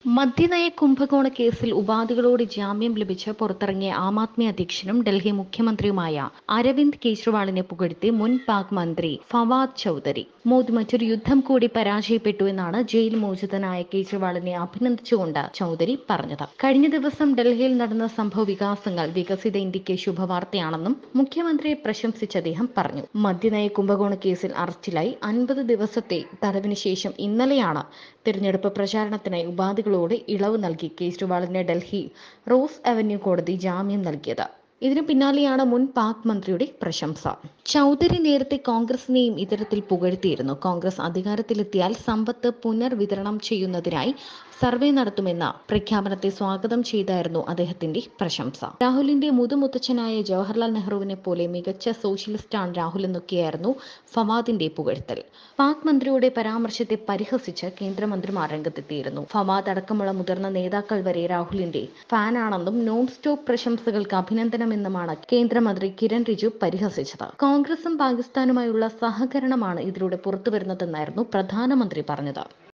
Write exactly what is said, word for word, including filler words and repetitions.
മദ്യനയ കുംഭകോണ കേസിൽ ഉപാധികളോടെ ജാമ്യം ലഭിച്ച് പുറത്തിറങ്ങിയ ആം ആദ്മി അധ്യക്ഷനും ഡൽഹി മുഖ്യമന്ത്രിയുമായ അരവിന്ദ് കെജ്രിവാളിനെ പുകഴ്ത്തി മുൻ പാക് മന്ത്രി ഫവാദ് ചൌധരി. മോദി മറ്റൊരു യുദ്ധം കൂടി പരാജയപ്പെട്ടു എന്നാണ് ജയിൽ മോചിതനായ കെജ്രിവാളിനെ അഭിനന്ദിച്ചുകൊണ്ട് ചൌധരി പറഞ്ഞത്. കഴിഞ്ഞ ദിവസം ഡൽഹിയിൽ നടന്ന സംഭവ വികാസങ്ങൾ വികസിത ഇന്ത്യക്ക് ശുഭവാർത്തയാണെന്നും മുഖ്യമന്ത്രിയെ പ്രശംസിച്ച് അദ്ദേഹം പറഞ്ഞു. മദ്യനയ കുംഭകോണ കേസിൽ അറസ്റ്റിലായി അൻപത് ദിവസത്തെ തടവിന് ശേഷം ഇന്നലെയാണ് തിരഞ്ഞെടുപ്പ് പ്രചാരണത്തിനായി ഉപാധികളോടെ ഇളവ് നൽകി കെജ്രിവാളിന് ഡൽഹി റോസ് അവന്യൂ കോടതി ജാമ്യം നൽകിയത്. ഇതിനു പിന്നാലെയാണ് മുൻ പാക് മന്ത്രിയുടെ പ്രശംസ. ചൌധരി നേരത്തെ കോൺഗ്രസിനെയും ഇത്തരത്തിൽ പുകഴ്ത്തിയിരുന്നു. കോൺഗ്രസ് അധികാരത്തിലെത്തിയാൽ സമ്പത്ത് പുനർവിതരണം ചെയ്യുന്നതിനായി സർവേ നടത്തുമെന്ന പ്രഖ്യാപനത്തെ സ്വാഗതം ചെയ്തായിരുന്നു അദ്ദേഹത്തിന്റെ പ്രശംസ. രാഹുലിന്റെ മുതുമുത്തച്ഛനായ ജവഹർലാൽ നെഹ്റുവിനെ പോലെ മികച്ച സോഷ്യലിസ്റ്റാണ് രാഹുൽ എന്നൊക്കെയായിരുന്നു ഫവാദിന്റെ പുകഴ്ത്തൽ. പാക് മന്ത്രിയുടെ പരാമർശത്തെ പരിഹസിച്ച് കേന്ദ്രമന്ത്രിമാർ രംഗത്തെത്തിയിരുന്നു. ഫവാദ് അടക്കമുള്ള മുതിർന്ന നേതാക്കൾ വരെ രാഹുലിന്റെ ഫാനാണെന്നും നോൺ സ്റ്റോപ്പ് പ്രശംസകൾക്ക് അഭിനന്ദനമെന്നുമാണ് കേന്ദ്രമന്ത്രി കിരൺ റിജിജു പരിഹസിച്ചത്. കോൺഗ്രസും പാകിസ്ഥാനുമായുള്ള സഹകരണമാണ് ഇതിലൂടെ പുറത്തുവരുന്നതെന്നായിരുന്നു പ്രധാനമന്ത്രി പറഞ്ഞത്.